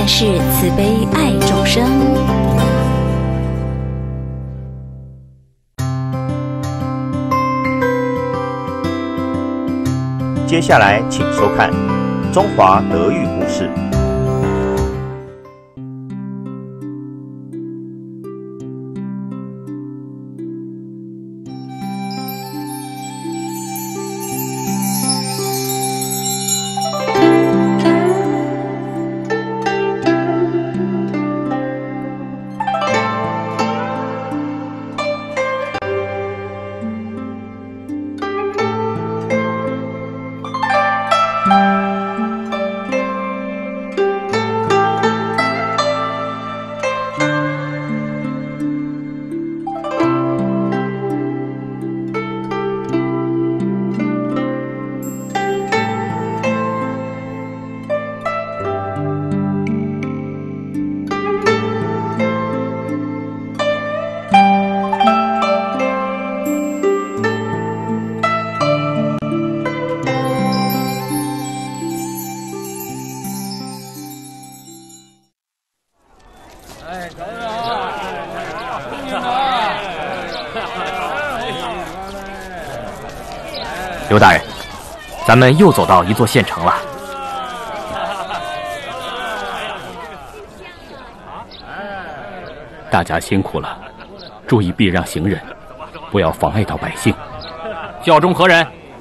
安氏慈悲爱众生。 接下来请收看《中华德育故事》。 刘大人，咱们又走到一座县城了。大家辛苦了，注意避让行人，不要妨碍到百姓。教中何人？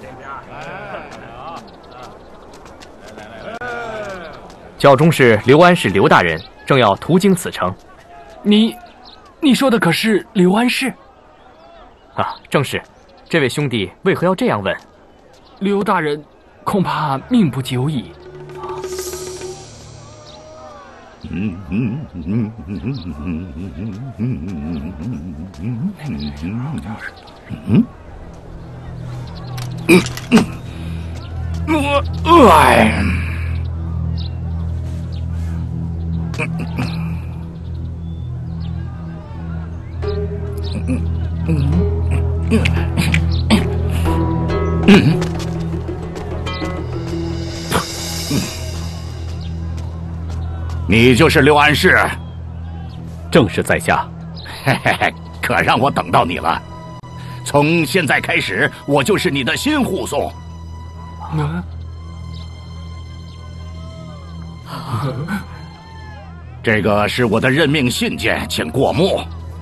教中是刘安氏刘大人，正要途经此城。 你说的可是刘安氏？ 啊，正是。这位兄弟为何要这样问？ 刘大人恐怕命不久矣。 你就是刘安氏？ 正是在下。 嘿嘿嘿，可让我等到你了。从现在开始，我就是你的新护送。这个是我的任命信件，请过目。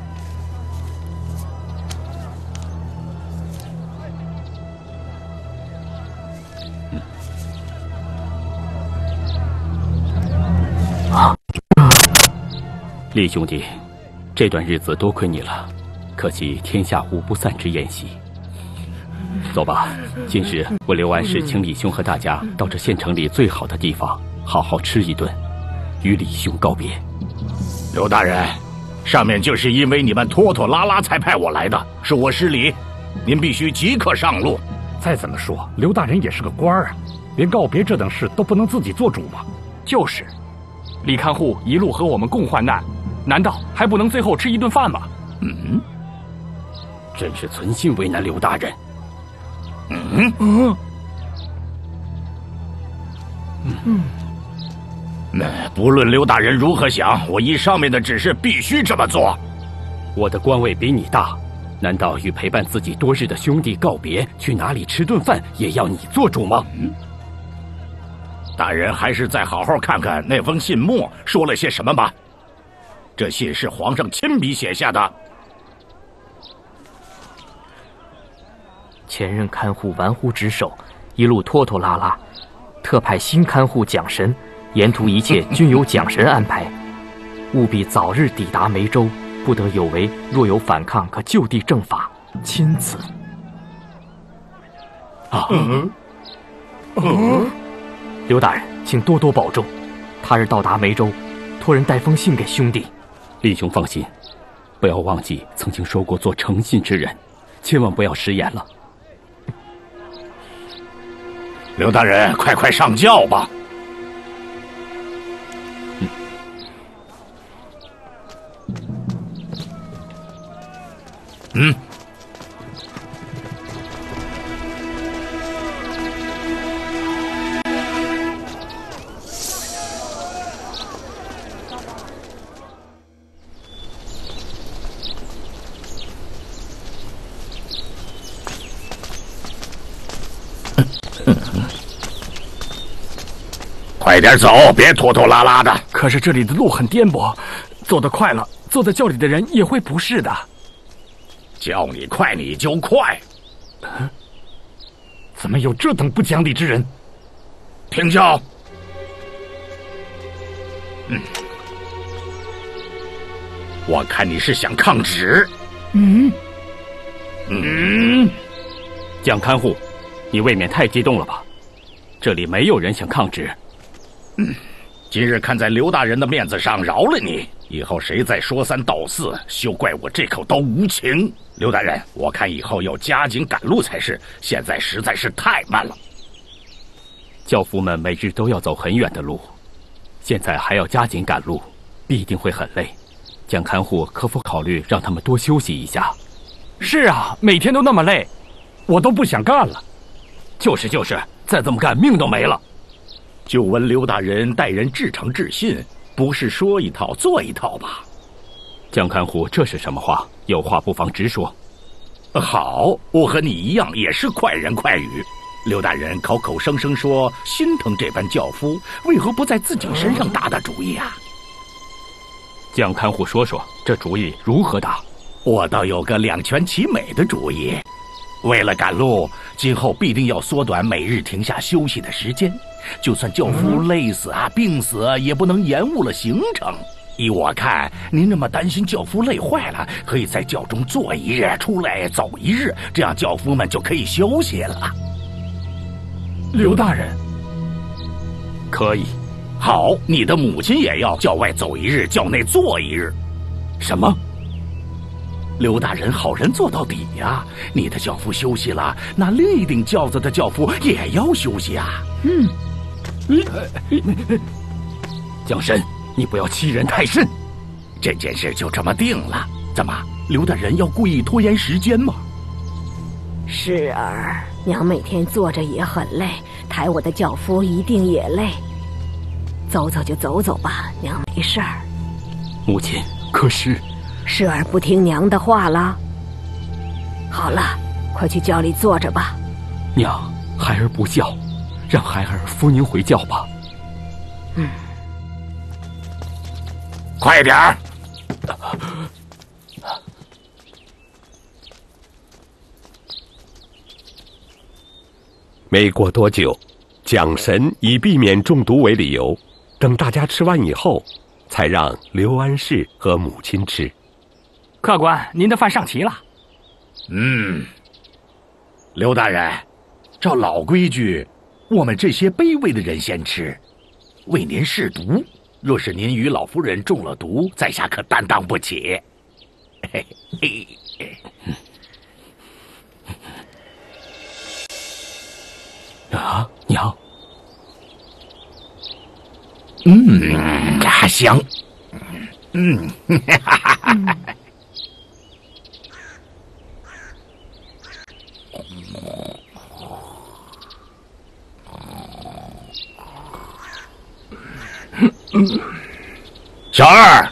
厉兄弟，这段日子多亏你了，可惜天下无不散之宴席。走吧，今日我刘安氏请李兄和大家到这县城里最好的地方，好好吃一顿，与李兄告别。 刘大人，上面就是因为你们拖拖拉拉才派我来的，是我失礼，您必须即刻上路。 再怎么说，刘大人也是个官儿啊，连告别这等事都不能自己做主吗？ 就是，李看护一路和我们共患难，难道还不能最后吃一顿饭吗？ 真是存心为难刘大人。 不论刘大人如何想，我依上面的指示必须这么做。 我的官位比你大，难道与陪伴自己多日的兄弟告别，去哪里吃顿饭也要你做主吗？ 大人还是再好好看看那封信末说了些什么吧。这信是皇上亲笔写下的。 前任看护玩忽职守，一路拖拖拉拉，特派新看护蒋神，沿途一切均由蒋神安排，务必早日抵达梅州，不得有违，若有反抗，可就地正法。钦此。刘大人，请多多保重。他日到达梅州，托人带封信给兄弟。李兄放心，不要忘记曾经说过做诚信之人，千万不要食言了。 刘大人，快上轿吧。 快点走，别拖拖拉拉的。 可是这里的路很颠簸，走得快了，坐在轿里的人也会不适的。 叫你快你就快。 怎么有这等不讲理之人？ 停轿。我看你是想抗旨。 蒋看护，你未免太激动了吧？这里没有人想抗旨。 今日看在刘大人的面子上饶了你，以后谁再说三道四，休怪我这口刀无情。刘大人，我看以后要加紧赶路才是，现在实在是太慢了。 轿夫们每日都要走很远的路，现在还要加紧赶路，必定会很累。蒋看护可否考虑让他们多休息一下？ 是啊，每天都那么累， 我都不想干了。 就是，再这么干命都没了。 就闻刘大人待人至诚至信，不是说一套做一套吧？ 蒋看护，这是什么话？有话不妨直说。 好，我和你一样也是快人快语。刘大人口口声声说心疼这般轿夫，为何不在自己身上打打主意啊？ 蒋看护说说，这主意如何打？ 我倒有个两全其美的主意。为了赶路，今后必定要缩短每日停下休息的时间，就算轿夫累死啊、病死啊，也不能延误了行程。依我看，您那么担心轿夫累坏了，可以在轿中坐一日，出来走一日，这样轿夫们就可以休息了。 刘大人， 可以。 好，你的母亲也要轿外走一日，轿内坐一日。 什么？ 刘大人好人做到底呀！你的轿夫休息了，那另一顶轿子的轿夫也要休息啊。 蒋申，你不要欺人太甚。 这件事就这么定了。怎么，刘大人要故意拖延时间吗？ 是儿，娘每天坐着也很累，抬我的轿夫一定也累。走走就走走吧，娘没事儿。 母亲，可是是儿不听娘的话了。好了，快去轿里坐着吧。 娘，孩儿不孝，让孩儿扶您回轿吧。 快点儿！ 没过多久，蒋神以避免中毒为理由，等大家吃完以后，才让刘安世和母亲吃。 客官，您的饭上齐了。 刘大人，照老规矩，我们这些卑微的人先吃，为您试毒。若是您与老夫人中了毒，在下可担当不起。 啊，娘。 香。小二，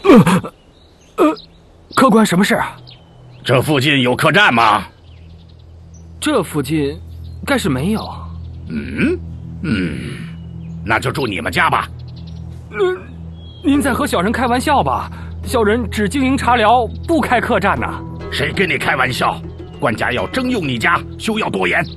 客官，什么事啊？ 这附近有客栈吗？ 这附近该是没有。 那就住你们家吧。 您在和小人开玩笑吧？小人只经营茶寮，不开客栈呐。 谁跟你开玩笑？官家要征用你家，休要多言。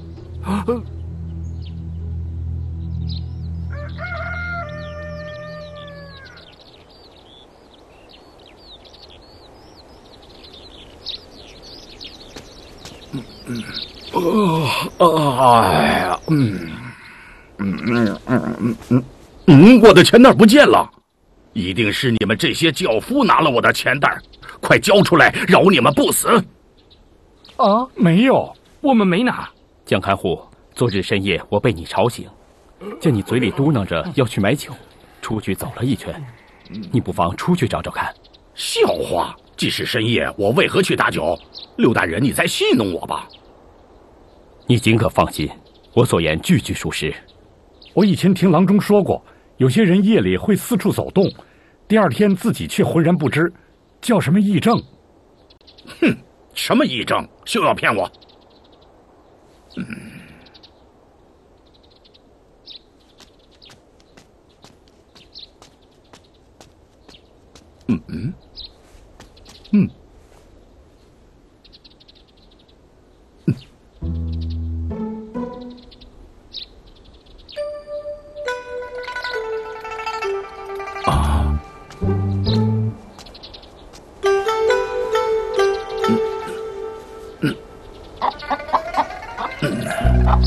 我的钱袋不见了，一定是你们这些轿夫拿了我的钱袋，快交出来，饶你们不死！ 啊，没有， 我们没拿。 蒋看护，昨日深夜我被你吵醒，见你嘴里嘟囔着要去买酒，出去走了一圈，你不妨出去找找看。 笑话，即使深夜，我为何去打酒？刘大人，你在戏弄我吧？ 你尽可放心，我所言句句属实。 我以前听郎中说过，有些人夜里会四处走动，第二天自己却浑然不知，叫什么癔症。 什么癔症？休要骗我！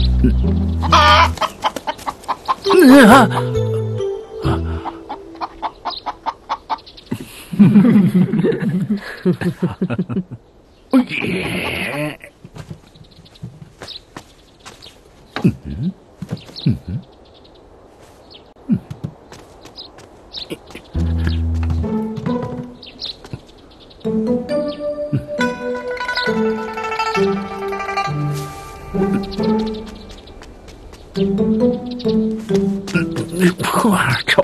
臭！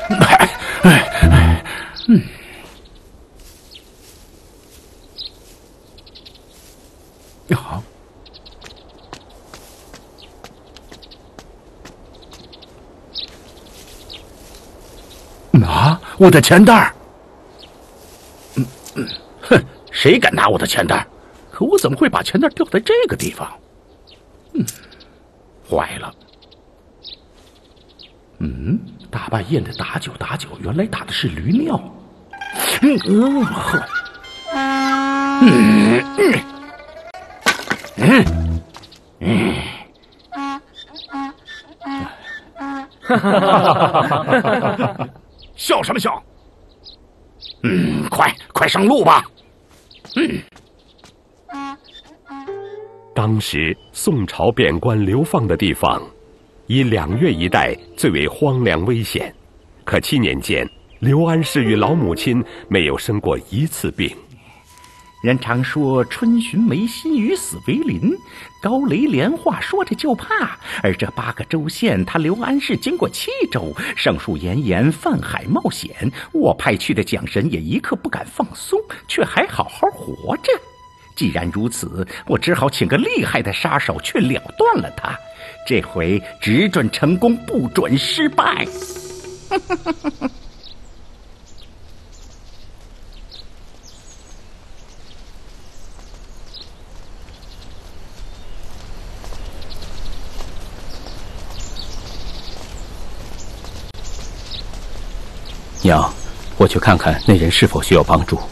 好。啊！我的钱袋！哼，谁敢拿我的钱袋？可我怎么会把钱袋掉在这个地方？坏了！大半夜的打酒，原来打的是驴尿。笑什么笑？快上路吧！ 当时宋朝贬官流放的地方，以2岳一带最为荒凉危险。可7年间，刘安世与老母亲没有生过一次病。 人常说春寻梅心，雨死为林，高雷连话说着就怕。而这8个州县，他刘安世经过7州，上述炎炎，泛海冒险，我派去的蒋神也一刻不敢放松，却还好好活着。既然如此，我只好请个厉害的杀手去了断了他。这回只准成功，不准失败。 娘，我去看看那人是否需要帮助。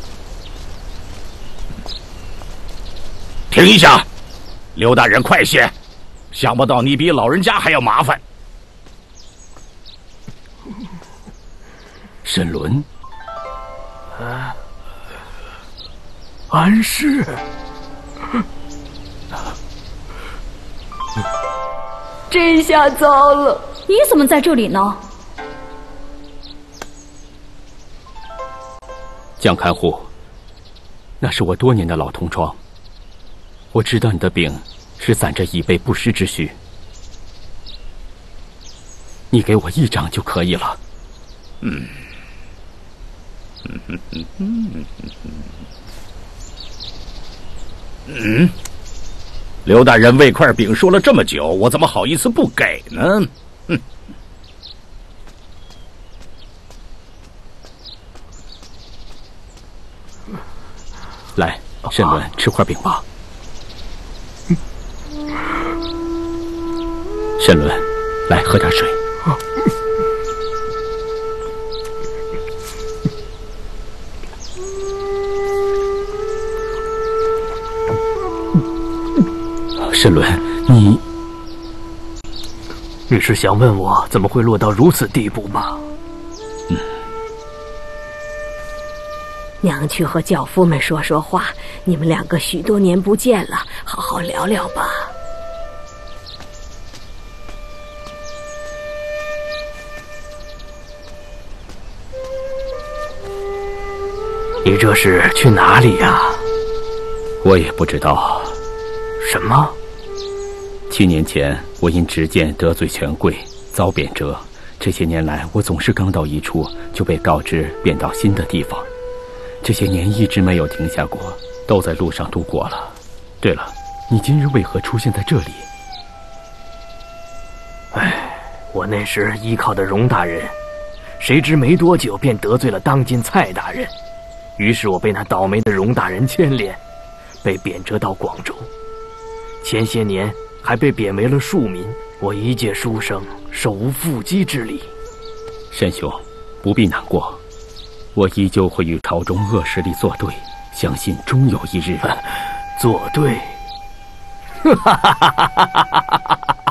停一下，刘大人，快些！想不到你比老人家还要麻烦。 沈伦， 安世， 这下糟了！ 你怎么在这里呢？ 蒋看护，那是我多年的老同窗。我知道你的病是攒着以备不时之需，你给我1掌就可以了。 刘大人为块饼说了这么久，我怎么好意思不给呢？ 来，沈伦，吃块饼吧。沈伦，来喝点水。沈伦， 你是想问我怎么会落到如此地步吗？ 娘去和轿夫们说说话，你们2个许多年不见了，好好聊聊吧。 你这是去哪里呀？ 我也不知道。 什么 ？7年前，我因执剑得罪权贵，遭贬谪。这些年来，我总是刚到一处，就被告知贬到新的地方。这些年一直没有停下过，都在路上度过了。对了，你今日为何出现在这里？ 我那时依靠的荣大人，谁知没多久便得罪了当今蔡大人，于是我被那倒霉的荣大人牵连，被贬谪到广州。前些年还被贬为了庶民，我一介书生，手无缚鸡之力。 沈兄，不必难过，我依旧会与朝中恶势力作对，相信终有一日。 作对？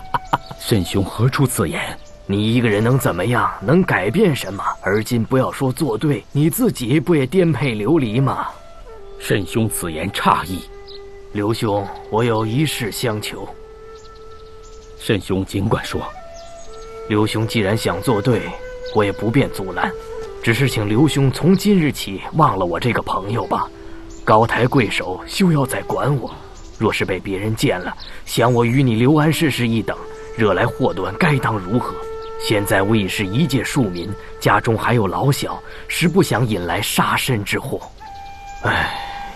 慎兄何出此言？ 你一个人能怎么样？能改变什么？而今不要说作对，你自己不也颠沛流离吗？ 慎兄此言差矣。 刘兄，我有一事相求。 慎兄尽管说。 刘兄既然想作对，我也不便阻拦，只是请刘兄从今日起忘了我这个朋友吧。高抬贵手，休要再管我。若是被别人见了，想我与你刘安世是一等，惹来祸端，该当如何？现在我已是一介庶民，家中还有老小，实不想引来杀身之祸。唉，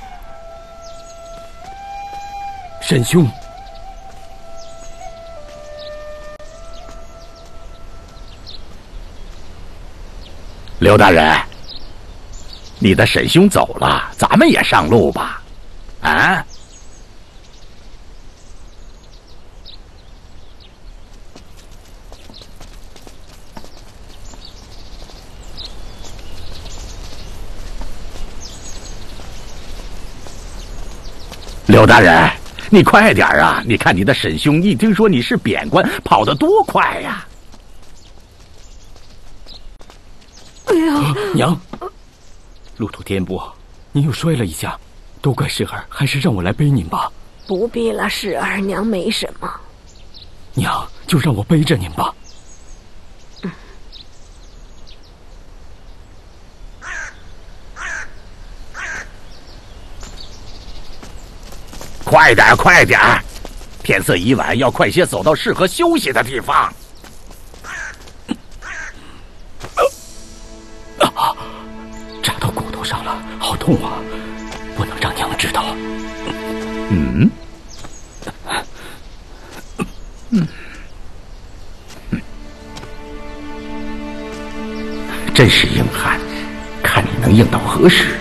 沈兄， 刘大人，你的沈兄走了，咱们也上路吧。啊？刘大人，你快点啊！你看你的沈兄一听说你是贬官，跑得多快呀！ 哎呀， 娘，路途颠簸，您又摔了一下，都怪世儿，还是让我来背您吧。 不必了，世儿，娘没什么。 娘，就让我背着您吧。 快点，快点！天色已晚，要快些走到适合休息的地方。 扎到骨头上了，好痛啊！不能让娘知道。 真是硬汉，看你能硬到何时？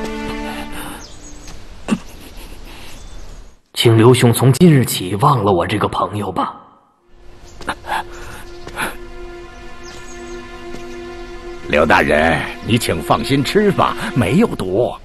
请刘兄从今日起忘了我这个朋友吧。 刘大人，你请放心吃吧，没有毒。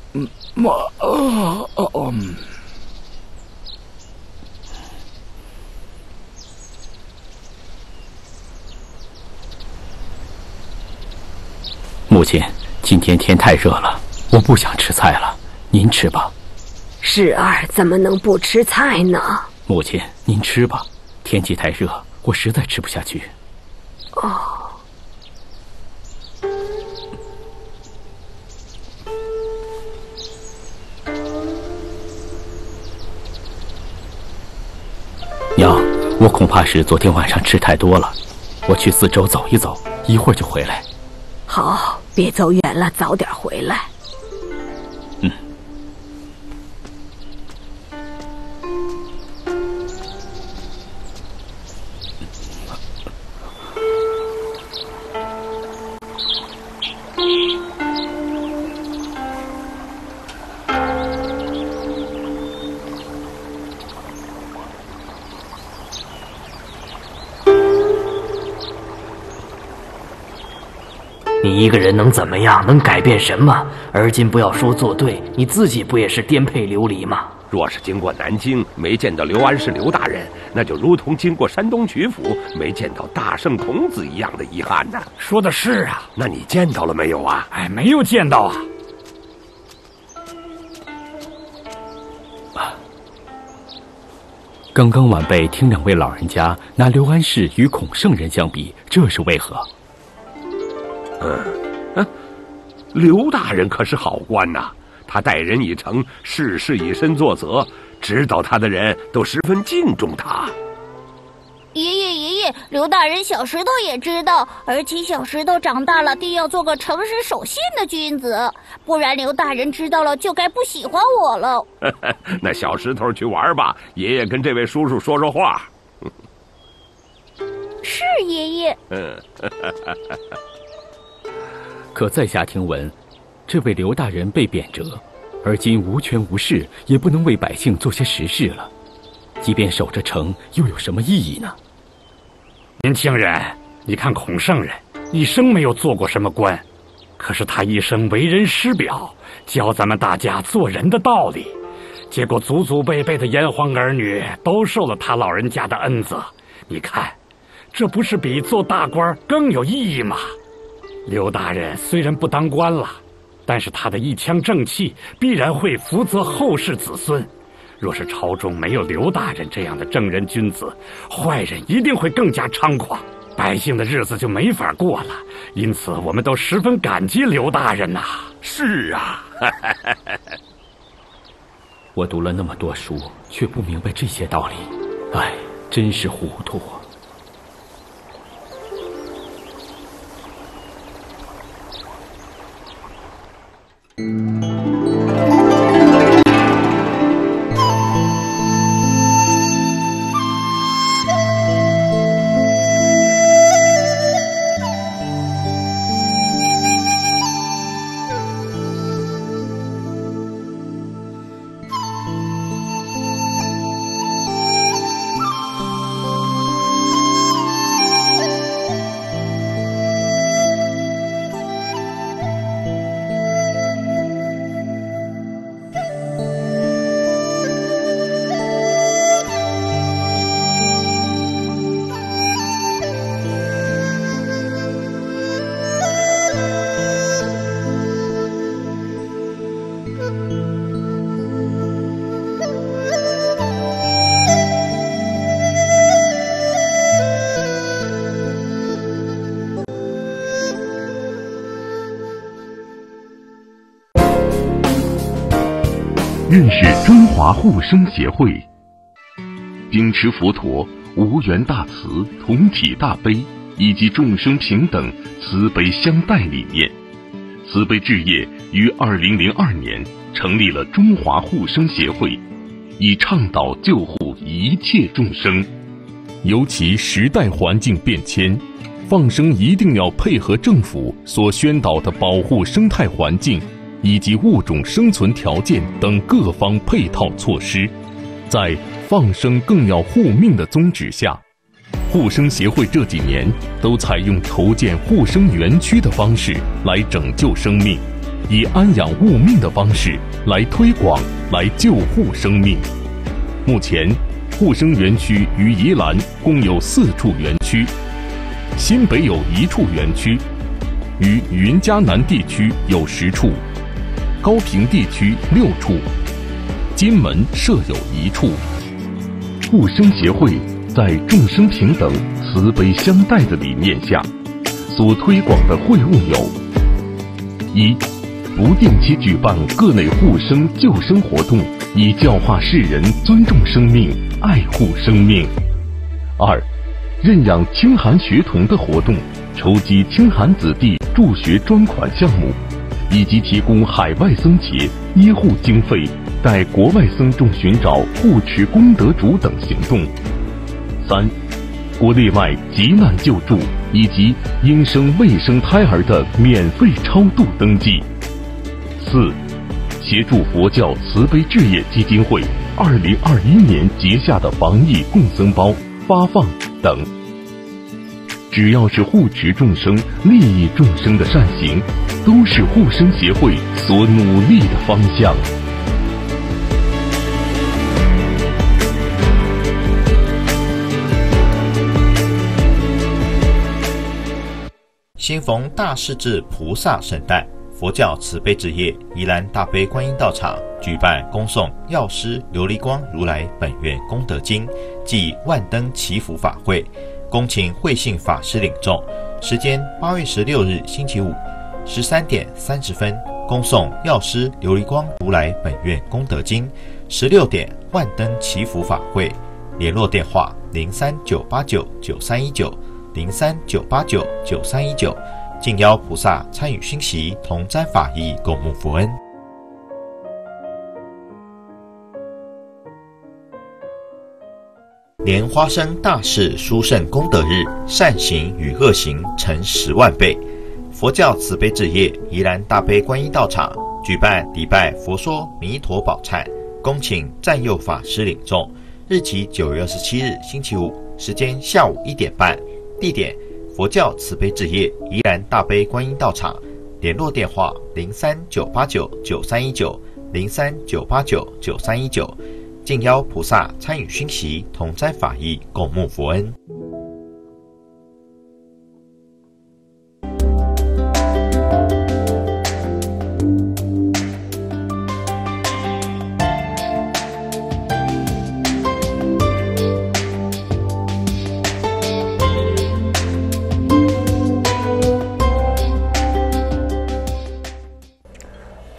母亲，今天天太热了，我不想吃菜了，您吃吧。 世儿怎么能不吃菜呢？ 母亲，您吃吧，天气太热，我实在吃不下去。 哦。 娘，我恐怕是昨天晚上吃太多了，我去四周走一走，一会儿就回来。 好，别走远了，早点回来。 你一个人能怎么样？能改变什么？而今不要说作对，你自己不也是颠沛流离吗？ 若是经过南京没见到刘安世刘大人，那就如同经过山东曲阜没见到大圣孔子一样的遗憾呐。 说的是啊， 那你见到了没有啊？ 哎，没有见到啊。 刚刚晚辈听两位老人家拿刘安世与孔圣人相比，这是为何？ 刘大人可是好官呐，他待人以诚，事事以身作则，知道他的人都十分敬重他。 爷爷，刘大人小石头也知道，而且小石头长大了，定要做个诚实守信的君子，不然刘大人知道了就该不喜欢我了。 那小石头去玩吧，爷爷跟这位叔叔说说话。 是爷爷。 可在下听闻，这位刘大人被贬谪，而今无权无势，也不能为百姓做些实事了。即便守着城，又有什么意义呢？ 年轻人，你看孔圣人一生没有做过什么官，可是他一生为人师表，教咱们大家做人的道理，结果祖祖辈辈的炎黄儿女都受了他老人家的恩泽。你看这不是比做大官更有意义吗？刘大人虽然不当官了，但是他的一腔正气必然会福泽后世子孙。若是朝中没有刘大人这样的正人君子，坏人一定会更加猖狂，百姓的日子就没法过了。因此我们都十分感激刘大人呐。 是啊， 我读了那么多书，却不明白这些道理，哎，真是糊涂啊。 认识中华护生协会，秉持佛陀无缘大慈、同体大悲以及众生平等、慈悲相待理念，慈悲置业于2002年成立了中华护生协会，以倡导救护一切众生。尤其时代环境变迁，放生一定要配合政府所宣导的保护生态环境以及物种生存条件等各方配套措施，在放生更要护命的宗旨下，护生协会这几年都采用筹建护生园区的方式来拯救生命，以安养物命的方式来推广、来救护生命。目前，护生园区于宜兰共有4处园区，新北有1处园区，于云嘉南地区有10处，高屏地区6处，金门设有1处。护生协会在众生平等、慈悲相待的理念下，所推广的会务有：一、不定期举办各类护生救生活动，以教化世人尊重生命、爱护生命；二、认养清寒学童的活动，筹集清寒子弟助学专款项目，以及提供海外僧节医护经费，带国外僧众寻找护持功德主等行动；三、国内外急难救助以及应生未生胎儿的免费超度登记；四、协助佛教慈悲置业基金会2021年结下的防疫共僧包发放等。只要是护持众生、利益众生的善行，都是护生协会所努力的方向。 新逢大势至菩萨圣诞，佛教慈悲置业宜兰大悲观音道场举办恭诵药师琉璃光如来本愿功德经暨万灯祈福法会，恭请慧信法师领众。时间8月16日星期五13点30分恭诵药师琉璃光如来本愿功德经，16点万灯祈福法会。联络电话03-989-9319 03-989-9319，敬邀菩萨参与熏习，同沾法益，共沐福恩。莲花生大士殊胜功德日，善行与恶行成10万倍。佛教慈悲置业宜兰大悲观音道场举办礼拜佛说弥陀宝忏，恭请占佑法师领众。日期9月27日星期五，时间下午1点半，地点佛教慈悲置业宜兰大悲观音道场。联络电话03-989-9319 03-989-9319，敬邀菩萨参与熏习，同沾法益，共沐佛恩。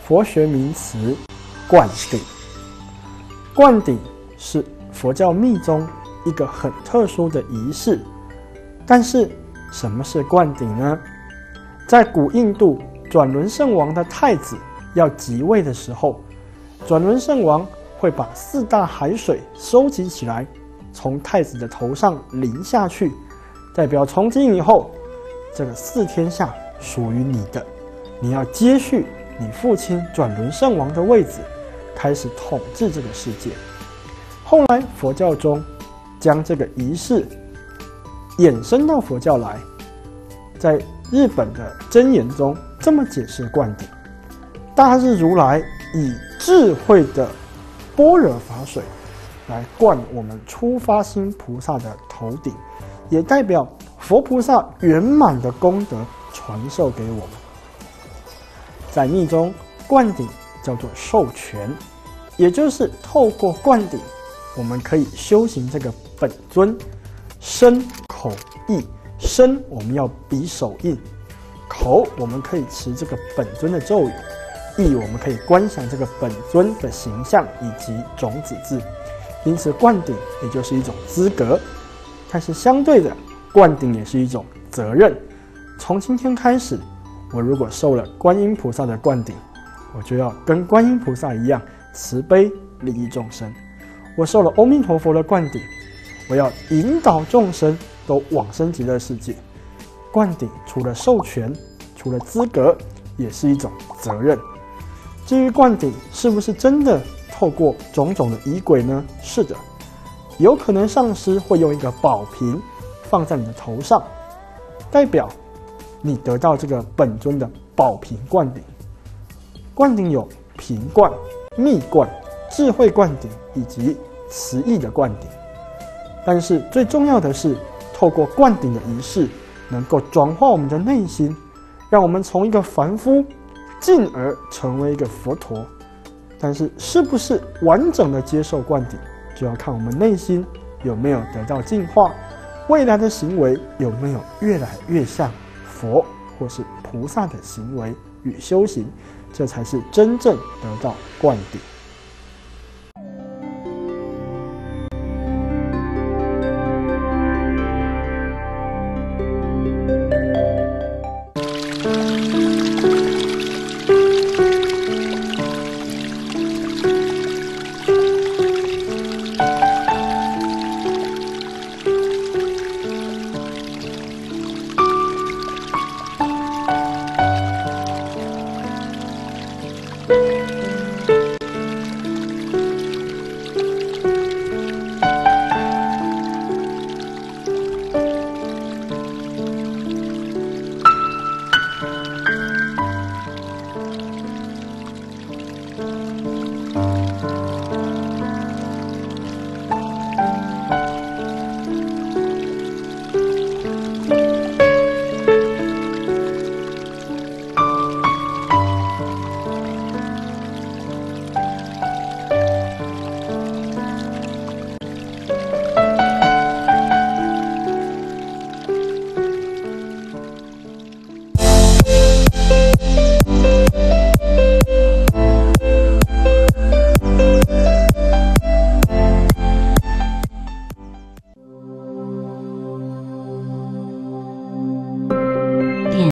佛学名词灌顶。灌顶是佛教密宗一个很特殊的仪式。但是什么是灌顶呢？在古印度，转轮圣王的太子要即位的时候，转轮圣王会把4大海水收集起来，从太子的头上淋下去，代表从今以后这个4天下属于你的，你要接续你父亲转轮圣王的位置，开始统治这个世界。后来佛教中将这个仪式衍生到佛教来，在日本的真言中这么解释灌顶：大日如来以智慧的般若法水来灌我们初发心菩萨的头顶，也代表佛菩萨圆满的功德传授给我们。在密宗，灌顶叫做授权，也就是透过灌顶，我们可以修行这个本尊。身口意，身我们要比手印，口我们可以持这个本尊的咒语，意我们可以观想这个本尊的形象以及种子字。因此灌顶也就是一种资格，但是相对的，灌顶也是一种责任。从今天开始，我如果受了观音菩萨的灌顶，我就要跟观音菩萨一样慈悲利益众生。我受了阿弥陀佛的灌顶，我要引导众生都往生极乐世界。灌顶除了授权，除了资格，也是一种责任。至于灌顶是不是真的透过种种的仪轨呢？是的，有可能上师会用一个宝瓶放在你的头上，代表你得到这个本尊的宝瓶灌顶。灌顶有瓶灌、密灌、智慧灌顶以及词义的灌顶。但是最重要的是，透过灌顶的仪式，能够转化我们的内心，让我们从一个凡夫进而成为一个佛陀。但是是不是完整的接受灌顶，就要看我们内心有没有得到净化，未来的行为有没有越来越像佛或是菩萨的行为与修行，这才是真正得到灌顶。